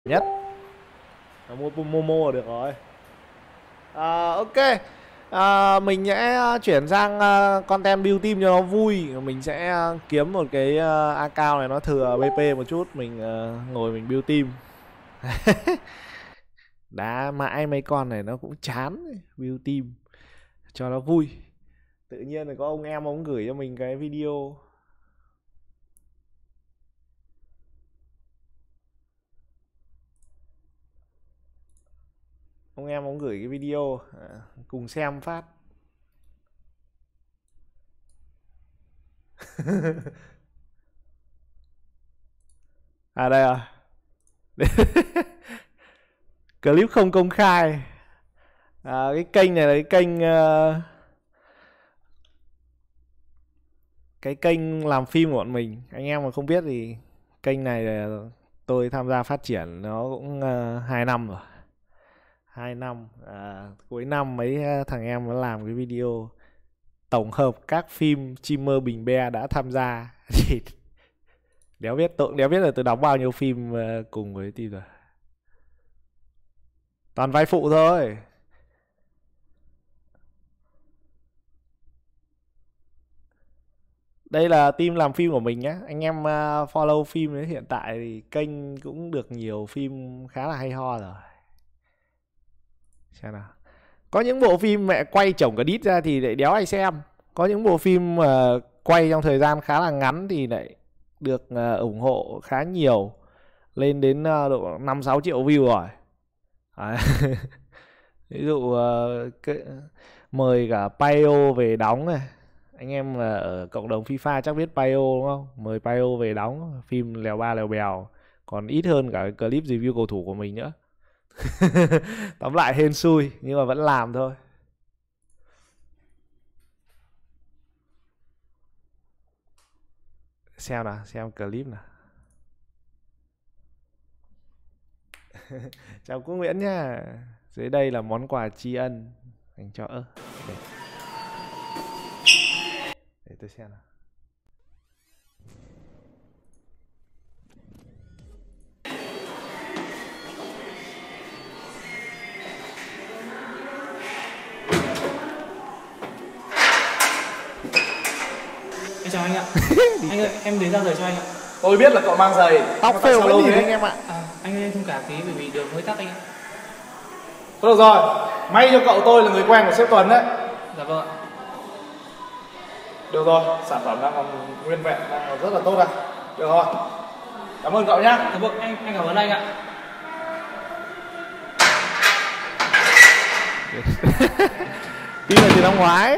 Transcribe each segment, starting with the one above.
nhất. Mua Momo là được rồi. Ok. Mình sẽ chuyển sang content build team cho nó vui. Mình sẽ kiếm một cái account này nó thừa BP một chút. Mình ngồi mình build team. Đá mãi mấy con này nó cũng chán. Build team cho nó vui. Tự nhiên là có ông em ông gửi cho mình cái video. Ông em ông gửi cái video cùng xem phát. À đây à. Clip không công khai. Cái kênh này là cái kênh làm phim của bọn mình. Anh em mà không biết thì kênh này là tôi tham gia phát triển nó cũng 2 năm rồi. 2 năm. Cuối năm mấy thằng em nó làm cái video tổng hợp các phim streamer Bình Be đã tham gia. Thì đéo biết, tôi cũng đéo biết là tôi đóng bao nhiêu phim cùng với team rồi. Toàn vai phụ thôi. Đây là team làm phim của mình nhé. Anh em follow phim đấy. Hiện tại thì kênh cũng được nhiều phim khá là hay ho rồi. Xem nào. Có những bộ phim mẹ quay chổng cả đít ra thì lại đéo ai xem. Có những bộ phim quay trong thời gian khá là ngắn thì lại được ủng hộ khá nhiều. Lên đến độ 5-6 triệu view rồi. Ví dụ mời cả Payo về đóng này. Anh em là ở cộng đồng FIFA chắc biết Payo đúng không? Mời Payo về đóng phim lèo ba lèo bèo. Còn ít hơn cả clip review cầu thủ của mình nữa. Tóm lại hên xui nhưng mà vẫn làm thôi. Xem nào, xem clip nào. Chào cô Nguyễn nha. Dưới đây là món quà tri ân dành cho để tôi xem nào. Em chào anh ạ. Anh ơi, em đến ra rời cho anh ạ. Tôi biết là cậu mang giày. Tóc phêu vẫn nhìn anh em ạ. Anh ơi, em thông cảm tí bởi vì đường hơi tắc anh ạ. Thôi được rồi, may cho cậu tôi là người quen của sếp Tuấn đấy. Dạ vâng ạ. Được rồi, sản phẩm đang còn nguyên vẹn, đang còn rất là tốt đây. Được rồi, cảm ơn cậu nhé. Dạ vâng, anh cảm ơn anh ạ. Phim này từ năm ngoái.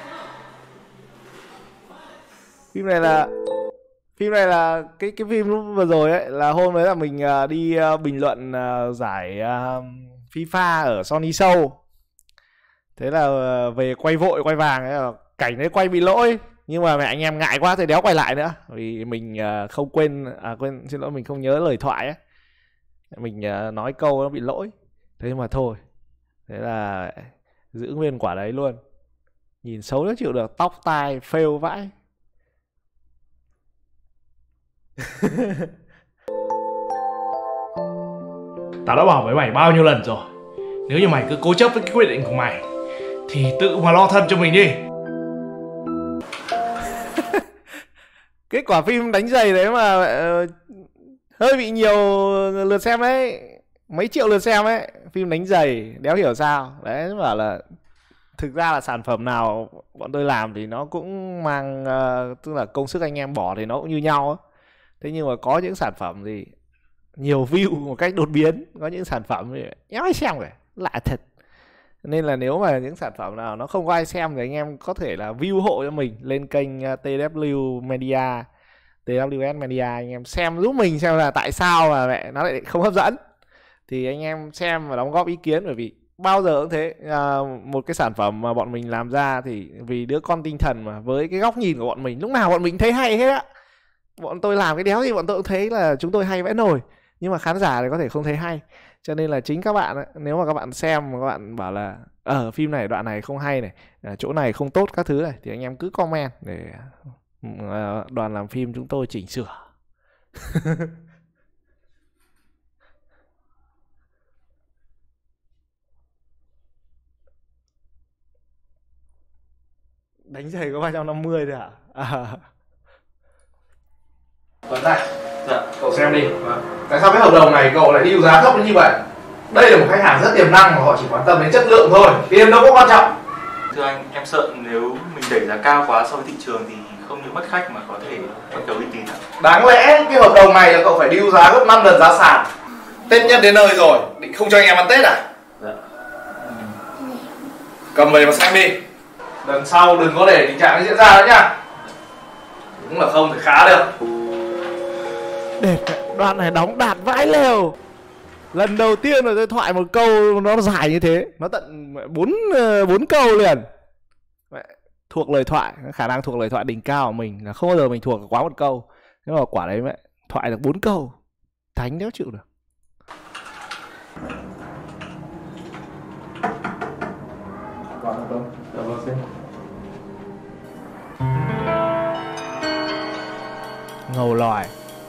Phim này là cái phim lúc vừa rồi ấy, là hôm đấy là mình đi bình luận giải FIFA ở Sony Show. Thế là về quay vội quay vàng ấy, cảnh đấy quay bị lỗi nhưng mà mẹ anh em ngại quá thì đéo quay lại nữa vì mình không quên xin lỗi, mình không nhớ lời thoại ấy. Mình nói câu nó bị lỗi. Thế mà thôi. Thế là giữ nguyên quả đấy luôn. Nhìn xấu nó chịu được, tóc tai fail vãi. Tao đã bảo với mày bao nhiêu lần rồi, nếu như mày cứ cố chấp với cái quyết định của mày thì tự mà lo thân cho mình đi. Kết quả phim đánh giày đấy mà hơi bị nhiều lượt xem đấy, mấy triệu lượt xem ấy. Phim đánh giày đéo hiểu sao đấy. Bảo là thực ra là sản phẩm nào bọn tôi làm thì nó cũng mang tức là công sức anh em bỏ thì nó cũng như nhau á. Thế nhưng mà có những sản phẩm thì nhiều view một cách đột biến, có những sản phẩm thì đéo ai xem rồi, lạ thật. Nên là nếu mà những sản phẩm nào nó không có ai xem thì anh em có thể là view hộ cho mình lên kênh TW Media, TWS Media, anh em xem giúp mình xem là tại sao mà mẹ nó lại không hấp dẫn. Thì anh em xem và đóng góp ý kiến, bởi vì bao giờ cũng thế, một cái sản phẩm mà bọn mình làm ra thì vì đứa con tinh thần mà, với cái góc nhìn của bọn mình lúc nào bọn mình thấy hay hết á. Bọn tôi làm cái đéo gì bọn tôi cũng thấy là chúng tôi hay vẽ nổi, nhưng mà khán giả thì có thể không thấy hay. Cho nên là chính các bạn ấy, nếu mà các bạn xem mà các bạn bảo là ở phim này đoạn này không hay này, chỗ này không tốt các thứ này, thì anh em cứ comment để đoàn làm phim chúng tôi chỉnh sửa. Đánh giày có 350 thôi hả? À. Tuấn này, dạ, cậu xem đi. Tại sao cái hợp đồng này cậu lại deal giá thấp đến như vậy? Đây là một khách hàng rất tiềm năng mà họ chỉ quan tâm đến chất lượng thôi, tiền đâu có quan trọng. Thưa anh, em sợ nếu mình đẩy giá cao quá so với thị trường thì không những mất khách mà có thể mất cả uy tín ạ. Đáng lẽ cái hợp đồng này là cậu phải deal giá gấp 5 lần giá sàn. Tết nhất đến nơi rồi, định không cho anh em ăn Tết à? Dạ. Cầm về mà xem đi. Lần sau đừng có để tình trạng ấy diễn ra nữa nhá. Đúng là không thể khá được. Để đoạn này đóng đạt vãi lều. Lần đầu tiên rồi tôi thoại một câu nó dài như thế. Nó tận 4 câu liền. Thuộc lời thoại, khả năng thuộc lời thoại đỉnh cao của mình là không bao giờ mình thuộc quá một câu. Nhưng mà quả đấy mẹ, thoại được 4 câu. Thánh đéo chịu được. Còn hợp đồng. Dạ vâng xin. Ngầu lòi.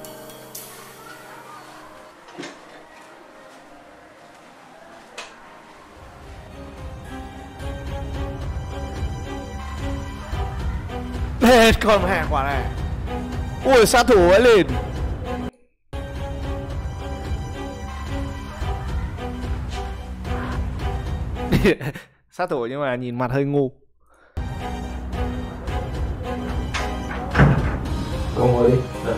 Hết con mẹ quả này. Ui sát thủ ấy lên. Sát thủ nhưng mà nhìn mặt hơi ngu. Cậu ngồi đi. Dạ.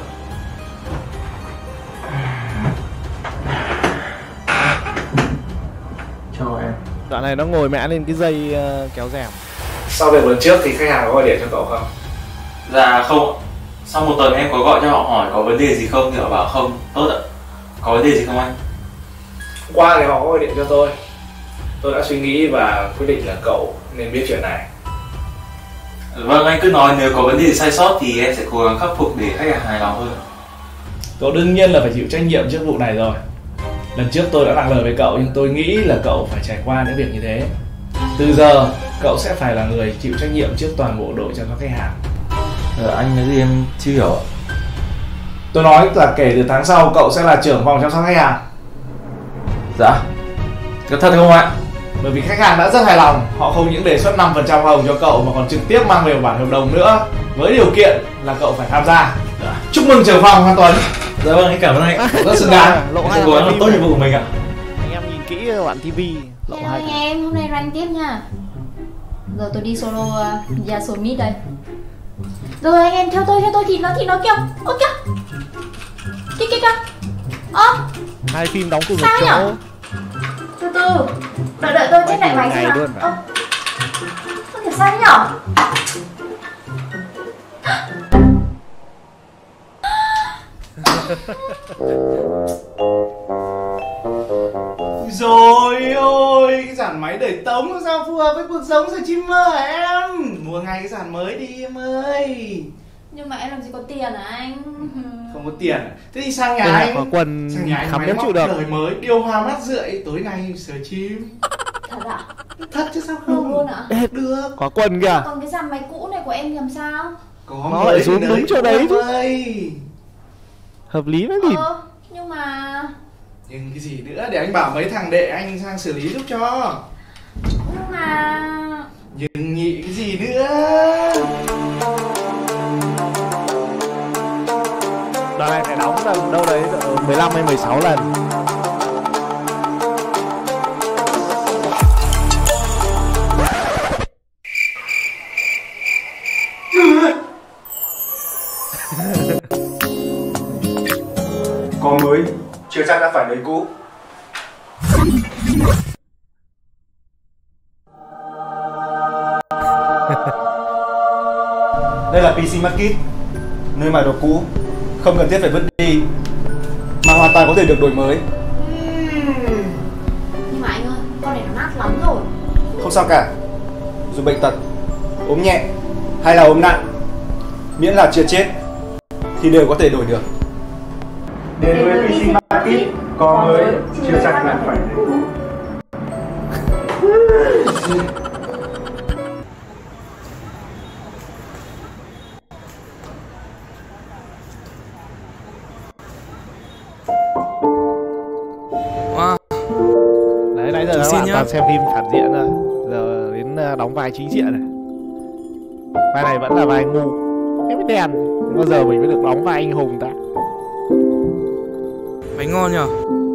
Chào em. Đoạn này nó ngồi mẹ lên cái dây kéo rèm. Sau việc lần trước thì khách hàng có gọi điện cho cậu không? Dạ không ạ. Sau một tuần em có gọi cho họ hỏi có vấn đề gì không thì họ bảo không. Tốt ạ. Có vấn đề gì không anh? Hôm qua thì họ có gọi điện cho tôi. Tôi đã suy nghĩ và quyết định là cậu nên biết chuyện này. Vâng, anh cứ nói nếu có vấn đề gì sai sót thì em sẽ cố gắng khắc phục để khách hàng hài lòng hơn. Cậu đương nhiên là phải chịu trách nhiệm trước vụ này rồi. Lần trước tôi đã nặng lời với cậu nhưng tôi nghĩ là cậu phải trải qua những việc như thế. Từ giờ cậu sẽ phải là người chịu trách nhiệm trước toàn bộ đội chăm sóc khách hàng. Anh nói gì em chưa hiểu ạ. Tôi nói là kể từ tháng sau cậu sẽ là trưởng phòng chăm sóc khách hàng. Dạ. Có thật không ạ? Bởi vì khách hàng đã rất hài lòng, họ không những đề xuất 5% hồng cho cậu mà còn trực tiếp mang về một bản hợp đồng nữa, với điều kiện là cậu phải tham gia. Chúc mừng trưởng phòng Phan Tuấn. Dạ vâng, anh cảm ơn anh. Rất xứng đáng. Lộ Em hai sẽ cố gắng làm là tốt nhiệm vụ của mình ạ. anh em nhìn kỹ các bạn tivi. Lộ Hello hai anh em, hôm nay rank tiếp nha. Giờ tôi đi solo Yasomid đây. Rồi anh em theo tôi thì nó kêu. Ơ kìa. Kìa. Ơ, hai phim đóng cùng một sao chỗ. nhở? Từ từ. Đợi tôi check lại máy ngày xem nào. luôn mà. Ơ kìa sao nhở? Rồi ôi, cái dàn máy đẩy tống sao phù hợp với cuộc sống rồi chim mơ hả em? Mua ngay cái dàn mới đi em ơi. Nhưng mà em làm gì có tiền hả anh? Không có tiền. Thế thì sang nhà Tôi anh. có quần Sang nhà anh khám máy đéo móc chịu được. đời mới, điều hòa mát rượi, tối nay sờ chim. Thật ạ? Thật chứ sao Được không? luôn ạ? Được. Có quần kìa. Còn cái dàn máy cũ này của em thì làm sao? Có Nó mới lại xuống thì đúng chỗ đấy chứ. ơi. Hợp lý với gì. Nhưng mà Nhưng cái gì nữa, để anh bảo mấy thằng đệ anh sang xử lý giúp cho. Nhưng nhị cái gì nữa. Đoạn này phải đóng tầm đâu đấy 15 hay 16 lần. Có mới, chưa chắc đã phải lấy cũ. Đây là PC Market, nơi mà đồ cũ không cần thiết phải vứt đi mà hoàn toàn có thể được đổi mới. Nhưng mà anh ơi, con này nó nát lắm rồi. Không sao cả, dù bệnh tật, ốm nhẹ hay là ốm nặng, miễn là chưa chết thì đều có thể đổi được. Đến với PC Market, có mới chưa chắc là phải lấy cũ. Đấy nãy giờ các bạn toàn xem phim phản diện rồi. Giờ đến đóng vai chính diện này. Vai này vẫn là vai ngu. Cái mới đen. Bao giờ mình mới được đóng vai anh hùng ta? Bánh ngon nhở?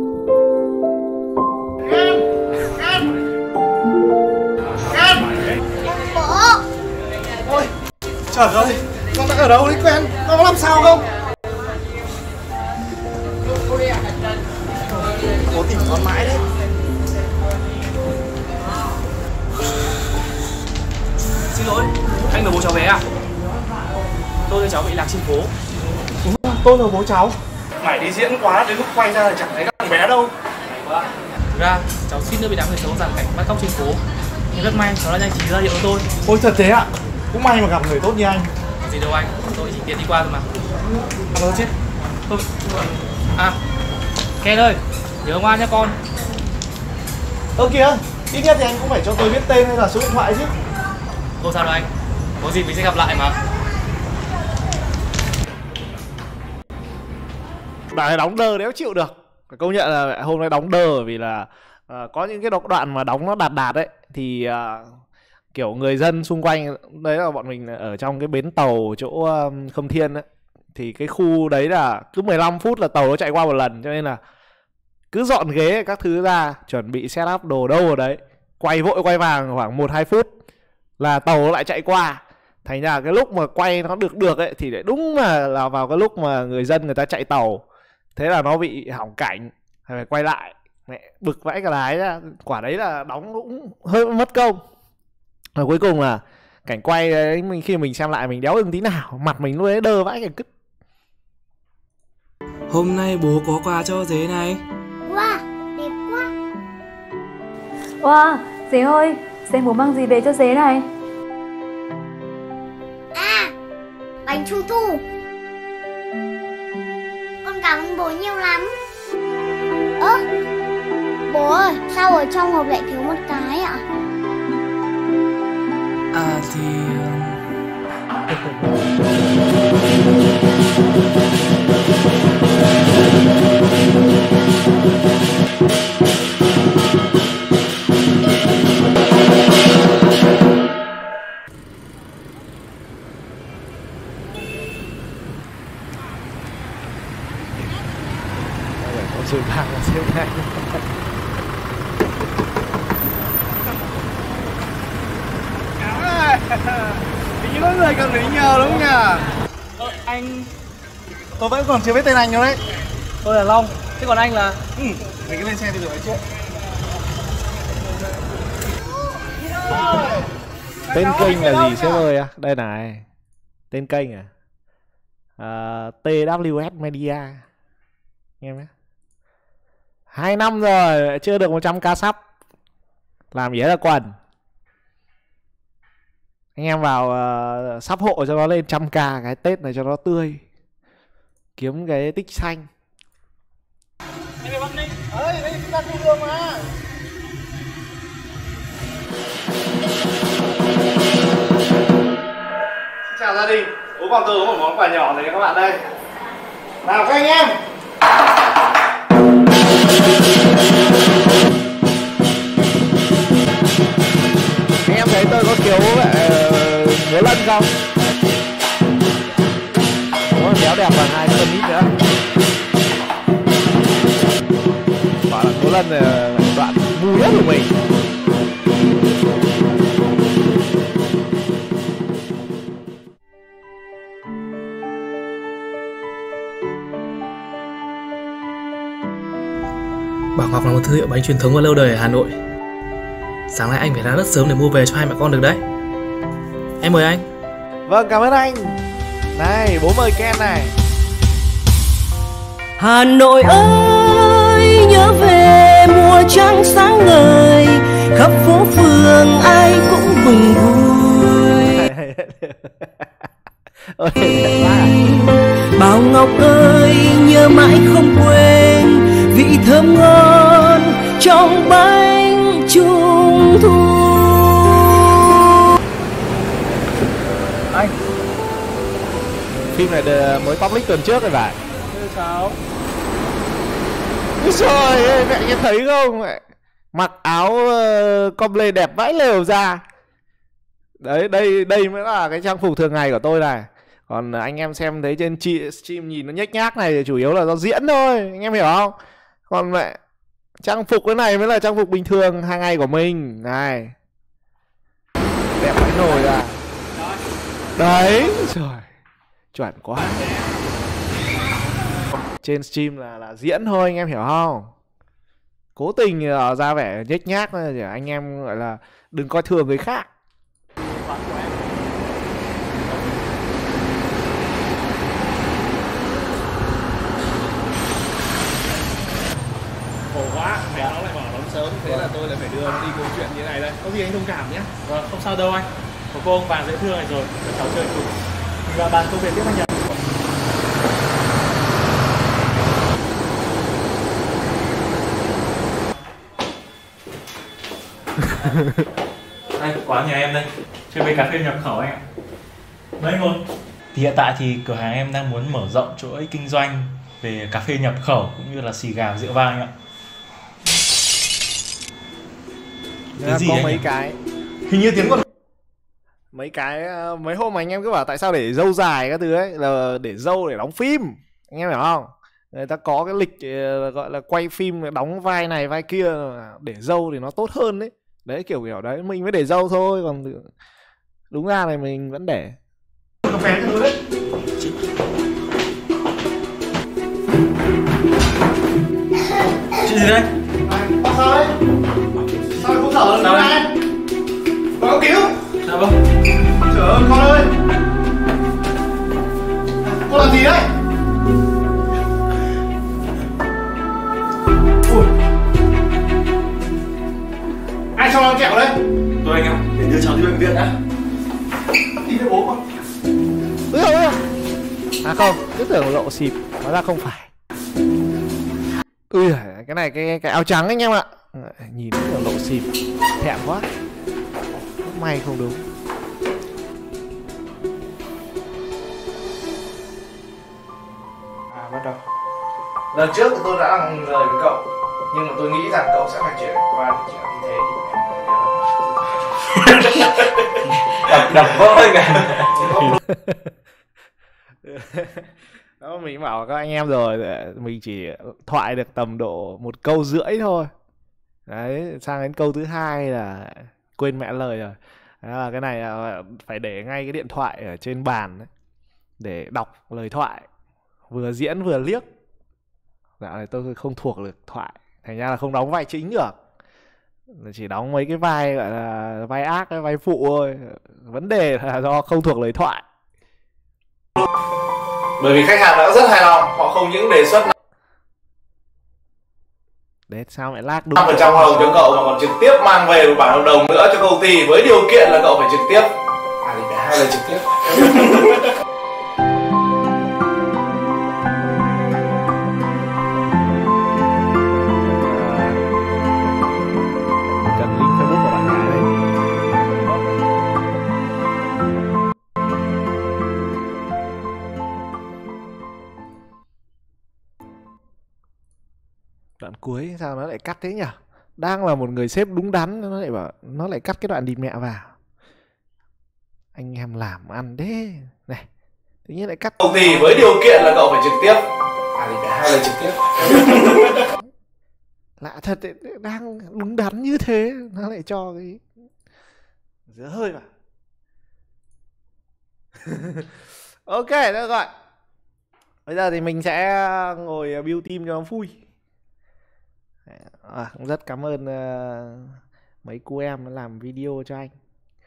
Ôi, trời ơi, con đã ở đâu đấy quen, con có làm sao không? Cố tìm con mãi đấy. Xin lỗi, anh là bố cháu bé à? Tôi với cháu bị lạc trên phố. Tôi là bố cháu. Mày đi diễn quá, đến lúc quay ra là chẳng thấy các thằng bé đâu. Thực ra, cháu suýt nữa bị đám người xấu giàn cảnh bắt cóc trên phố. Nhưng rất may, cháu đã nhanh trí ra hiệu cho tôi. Ôi thật thế ạ? Cũng may mà gặp người tốt như anh. Gì đâu anh, tôi chỉ tiện đi qua thôi mà. Cảm ơn chết. À, Ken ơi, nhớ ngoan nhé con. Ơ kìa, ít nhất thì anh cũng phải cho tôi biết tên hay là số điện thoại chứ. Không sao đâu anh, có gì mình sẽ gặp lại mà. Đoạn này đóng đơ đéo chịu được. Phải công nhận là hôm nay đóng đơ vì là có những cái đoạn mà đóng nó đạt ấy thì kiểu người dân xung quanh đấy là bọn mình ở trong cái bến tàu chỗ Khâm Thiên ấy, thì cái khu đấy là cứ 15 phút là tàu nó chạy qua một lần, cho nên là cứ dọn ghế các thứ ra, chuẩn bị set up đồ đâu ở đấy, quay vội quay vàng khoảng 1-2 phút là tàu nó lại chạy qua. Thành ra cái lúc mà quay nó được ấy thì lại đúng là vào cái lúc mà người dân người ta chạy tàu, thế là nó bị hỏng cảnh, phải quay lại. Mẹ bực vãi cả đái ra. Quả đấy là đóng cũng hơi mất công. Và cuối cùng là cảnh quay đấy, khi mình xem lại mình đéo được tí nào, mặt mình lúc đấy đơ vãi cả cứt. Hôm nay bố có quà cho dế này. Wow, đẹp quá. Wow, dế ơi, dế muốn mang gì về cho dế này? À, bánh trung thu. Con cảm ơn bố nhiều lắm. Ơ, bố ơi, sao ở trong hộp lại thiếu một cái ạ? À thì... Con sư vàng là siêu nhanh. Hình như có người cần phải nhờ đúng không nhỉ? Anh... Tôi vẫn còn chưa biết tên anh đâu đấy. Tôi là Long, thế còn anh là... Mình cứ lên xe đi rồi trước. Tên kênh là gì sếp ơi? Đây này. Tên kênh TWS Media. Nghe không? 2 năm rồi chưa được 100k sub. Làm gì hết là quần. Anh em vào sub hộ cho nó lên 100k cái Tết này cho nó tươi. Kiếm cái tích xanh. Anh về Bắc Ninh. Đây chúng ta cùng đường mà. Chào gia đình. Bố còn tôi có một món quà nhỏ này cho các bạn đây. Nào các anh em. Anh em thấy tôi có thiếu múa lân không? Múa béo đẹp bằng 2 cân ít nữa. Bảo là múa lân là đoạn ngu nhất của mình. Bảo Ngọc là một thương hiệu bánh truyền thống và lâu đời ở Hà Nội. Sáng nay anh phải ra rất sớm để mua về cho hai mẹ con được đấy. Em mời anh. Vâng, cảm ơn anh. Này, bố mời Ken này. Hà Nội ơi, nhớ về mùa trăng sáng ngời, khắp phố phường ai cũng mừng vui. Bảo Ngọc ơi, nhớ mãi không quên vị thơm ngon trong bánh trung thu. Anh, phim này mới public tuần trước rồi phải. Cháu. Trời mẹ nghe thấy không? Mẹ mặc áo comble đẹp vãi lều ra. Đấy, đây mới là cái trang phục thường ngày của tôi này. Còn anh em xem thấy trên stream nhìn nó nhếch nhác này thì chủ yếu là do diễn thôi, anh em hiểu không? Còn mẹ trang phục cái này mới là trang phục bình thường hàng ngày của mình này. Đẹp phải nổi ra. Đấy, trời, chuẩn quá. Trên stream là diễn thôi, anh em hiểu không? Cố tình ra vẻ nhếch nhác để anh em gọi là đừng coi thường người khác. Khổ quá, mẹ nó lại bảo đón sớm, thế là tôi lại phải đưa nó đi câu chuyện như này đây. Có gì anh thông cảm nhé. Vâng, không sao đâu anh. Có cô ông bà dễ thương này rồi, để cháu chơi cùng. Mình vào bàn công việc tiếp anh nhỉ? Đây, quán nhà em đây. Chơi với cà phê nhập khẩu anh ạ. Mấy ngon. Thì hiện tại thì cửa hàng em đang muốn mở rộng chuỗi kinh doanh về cà phê nhập khẩu cũng như là xì gà rượu vang anh ạ. Cái gì có mấy cái hình như tiếng con mấy hôm mà anh em cứ bảo tại sao để râu dài các thứ ấy là để râu để đóng phim, anh em hiểu không? Người ta có cái lịch gọi là quay phim đóng vai này vai kia, để râu thì nó tốt hơn đấy. Đấy kiểu đấy mình mới để râu thôi, còn đúng ra này mình vẫn để. cà phê cái thứ đấy. Chuyện gì đây? Sao đấy? Sao không thở nữa này? Có cứu. Dạ vâng. Trời ơi con ơi, con làm gì đấy? Ui, ai cho nó kẹo đấy? Tôi anh ạ, để đưa cháu đi bệnh viện đã. Đi với bố con. Ui ôi. À không, cứ tưởng lộ xịp, hóa ra không phải. Ui, cái này cái áo trắng anh em ạ. Nhìn tưởng lộ xịp, thẹn quá. May không đúng. À bắt đầu. Lần trước thì tôi đã lời với cậu, nhưng mà tôi nghĩ rằng cậu sẽ phải chuyển qua những chuyện như thế. Đập vỡ cả. Đó, mình bảo các anh em rồi, mình chỉ thoại được tầm độ 1 câu rưỡi thôi. Đấy, sang đến câu thứ 2 là quên mẹ lời rồi. Đó là cái này là phải để ngay cái điện thoại ở trên bàn đấy, để đọc lời thoại, vừa diễn vừa liếc. Dạo này tôi không thuộc được thoại, thành ra là không đóng vai chính được, chỉ đóng mấy cái vai gọi là vai ác, cái vai phụ thôi. Vấn đề là do không thuộc lời thoại. Bởi vì khách hàng đã rất hài lòng, họ không những đề xuất đấy sao lại lag đúng 5% hoa hồng cho cậu mà còn trực tiếp mang về một bản hợp đồng nữa cho công ty, với điều kiện là cậu phải trực tiếp. À thì cả 2 lần trực tiếp. Cần link Facebook của bạn gái đây. Đoạn cuối sao nó lại cắt thế nhỉ? Đang là một người sếp đúng đắn, nó lại bảo nó lại cắt cái đoạn địt mẹ vào. Anh em làm ăn thế này, tự nhiên lại cắt. Công ty với điều kiện là cậu phải trực tiếp. À thì cả 2 lần trực tiếp. Lạ thật đấy, đang đúng đắn như thế nó lại cho cái dở hơi vào. Ok, được rồi. Bây giờ thì mình sẽ ngồi build team cho nó vui. Cũng rất cảm ơn mấy cô em làm video cho anh.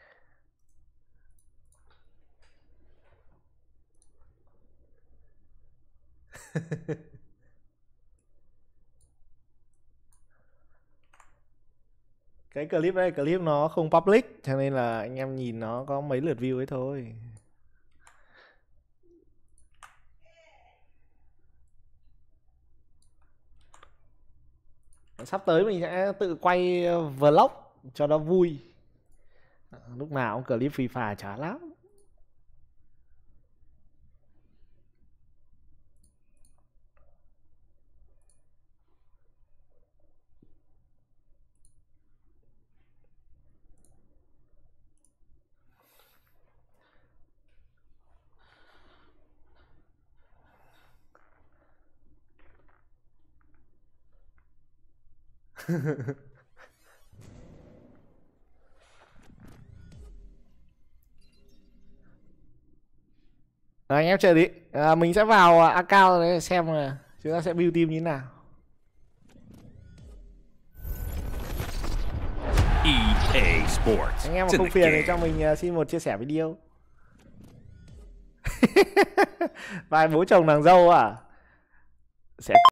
Cái clip này clip nó không public, cho nên là anh em nhìn nó có mấy lượt view ấy thôi. Sắp tới mình sẽ tự quay vlog cho nó vui. Lúc nào cũng clip phì phà chả lắm. Rồi, anh em chờ tí. Mình sẽ vào account để xem là chúng ta sẽ build team như thế nào. EA Sports. Anh em mà không phiền thì cho mình xin một chia sẻ video. Vài bố chồng nàng dâu à? Sẽ